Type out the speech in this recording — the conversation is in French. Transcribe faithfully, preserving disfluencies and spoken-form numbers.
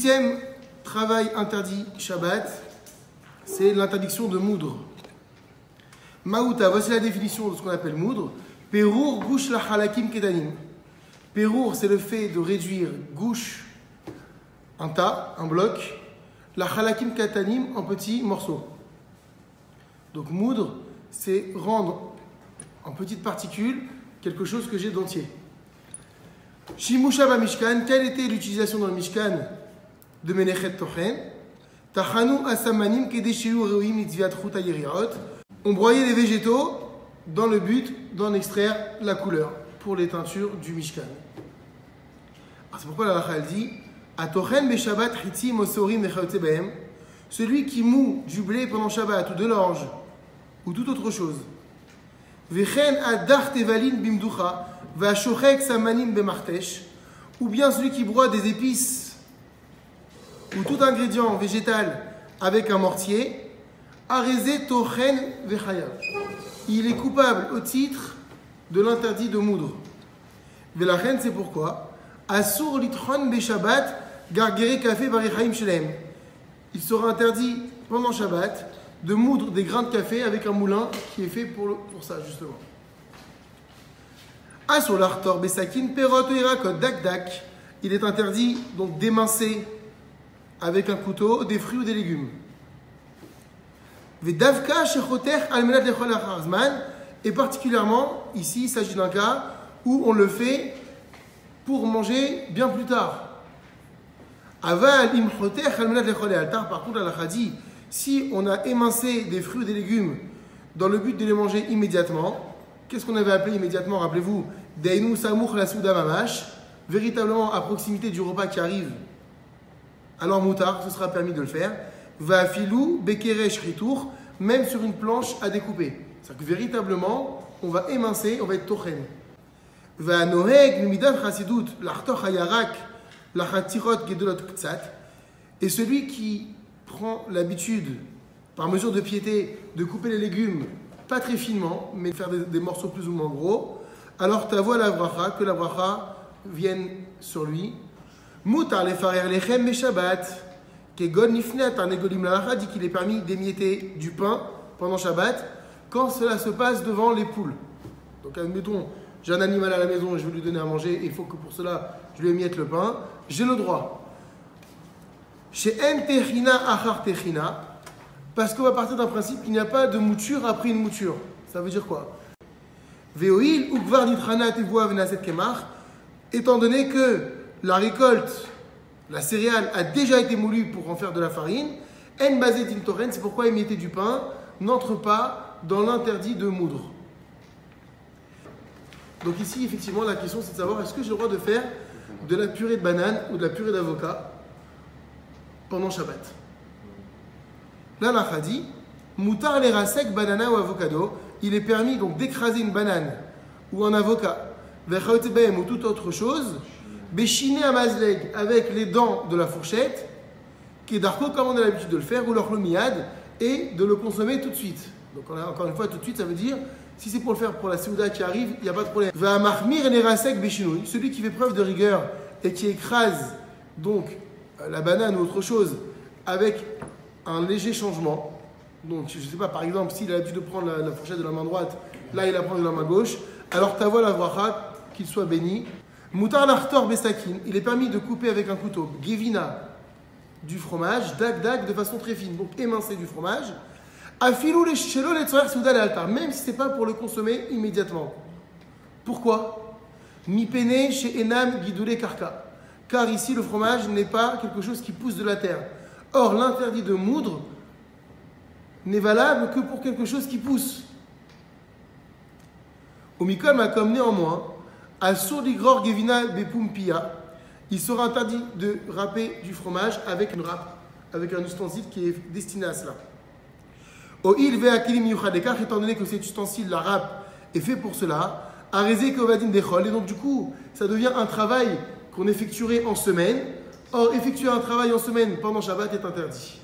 Huitième travail interdit Shabbat, c'est l'interdiction de moudre. Maouta, voici la définition de ce qu'on appelle moudre. Perour gouche la halakim kedanim. Perour, c'est le fait de réduire gouche, un tas, un bloc, la halakim katanim en petits morceaux. Donc moudre, c'est rendre en petites particules quelque chose que j'ai d'entier. Shimusha ba Mishkan, quelle était l'utilisation dans le Mishkan de Menechet Tochen? Tachanu asamanim kedeshiu reoim itziat chut hayeriot. On broyait les végétaux dans le but d'en extraire la couleur pour les teintures du Mishkan. Alors c'est pourquoi la halakha elle dit Atochen be Shabbat chitzim osorim nechayotze behem. Celui qui moue du blé pendant Shabbat ou de l'orge ou toute autre chose. Vechen adach tevalin bimducha va'shochek samanim bemartesh. Ou bien celui qui broie des épices ou tout ingrédient végétal avec un mortier. Arezé tochen vechayav. Il est coupable au titre de l'interdit de moudre. Velachen, c'est pourquoi Asur litron be Shabbat gargere café barichaim shelem. Il sera interdit pendant Shabbat de moudre des grains de café avec un moulin qui est fait pour, le, pour ça justement. Asur l'artor besakin perot irakot dak dak. Il est interdit donc d'émincer avec un couteau des fruits ou des légumes. Et particulièrement, ici, il s'agit d'un cas où on le fait pour manger bien plus tard. Par contre, la halakha dit, si on a émincé des fruits et des légumes dans le but de les manger immédiatement, qu'est-ce qu'on avait appelé immédiatement, rappelez-vous, Deinu Samour la Souda Mamash, véritablement à proximité du repas qui arrive, alors moutard, ce sera permis de le faire. Va filou, bekeresh ritour, même sur une planche à découper. C'est-à-dire que véritablement, on va émincer, on va être tochen. Va noheg, midat chasidut, l'artoch hayarak, la chatirot gedolot ktsat. Et celui qui prend l'habitude, par mesure de piété, de couper les légumes, pas très finement, mais de faire des, des morceaux plus ou moins gros, alors ta voix la bracha, que la bracha vienne sur lui. Moutar les farer lechem Shabbat. Kegon nifnet un égolim la dit qu'il est permis d'émietter du pain pendant Shabbat quand cela se passe devant les poules. Donc admettons, j'ai un animal à la maison et je veux lui donner à manger et il faut que pour cela je lui émiette le pain, j'ai le droit. Chez en techina achar techina, parce qu'on va partir d'un principe qu'il n'y a pas de mouture après une mouture. Ça veut dire quoi? Veoil ou gvar nitrana tevoa venaset kemach, étant donné que la récolte, la céréale a déjà été moulue pour en faire de la farine. En basé tintoren, c'est pourquoi émietter du pain n'entre pas dans l'interdit de moudre. Donc ici, effectivement, la question c'est de savoir est-ce que j'ai le droit de faire de la purée de banane ou de la purée d'avocat pendant Shabbat. Là, la dit moutar les rasek banana ou avocado. Il est permis donc d'écraser une banane ou un avocat, ou toute autre chose. Béchiné à mazleg avec les dents de la fourchette, qui est d'arco comme on a l'habitude de le faire, ou l'orlomiade, et de le consommer tout de suite. Donc on a, encore une fois, tout de suite, ça veut dire, si c'est pour le faire pour la Séouda qui arrive, il n'y a pas de problème. Va marmir et rasek béchinouille, celui qui fait preuve de rigueur et qui écrase donc la banane ou autre chose avec un léger changement. Donc je ne sais pas, par exemple, s'il a l'habitude de prendre la, la fourchette de la main droite, là il la prend de la main gauche, alors ta voix la bracha, qu'il soit béni. Moutar l'artor bestakin, il est permis de couper avec un couteau gevina du fromage, dag dag de façon très fine, donc émincer du fromage. Afilou les chelo les tsoyer souda le altar, même si ce n'est pas pour le consommer immédiatement. Pourquoi? Mi pene chez enam guidoulé karka, car ici le fromage n'est pas quelque chose qui pousse de la terre. Or l'interdit de moudre n'est valable que pour quelque chose qui pousse. Au mikol m'a comme néanmoins. Asur gevina bepumpia, il sera interdit de râper du fromage avec une râpe, avec un ustensile qui est destiné à cela. Au il ve akilim yuchadekar, étant donné que cet ustensile, la râpe, est fait pour cela, arezé kovadin dechol, et donc du coup, ça devient un travail qu'on effectuerait en semaine. Or, effectuer un travail en semaine pendant Shabbat est interdit.